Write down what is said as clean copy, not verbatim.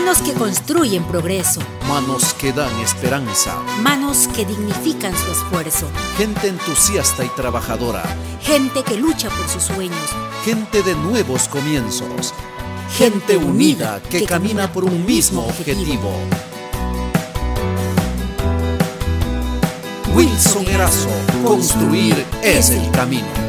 Manos que construyen progreso. Manos que dan esperanza. Manos que dignifican su esfuerzo. Gente entusiasta y trabajadora. Gente que lucha por sus sueños. Gente de nuevos comienzos. Gente unida que camina por un mismo objetivo. Wilson Erazo, construir es el camino.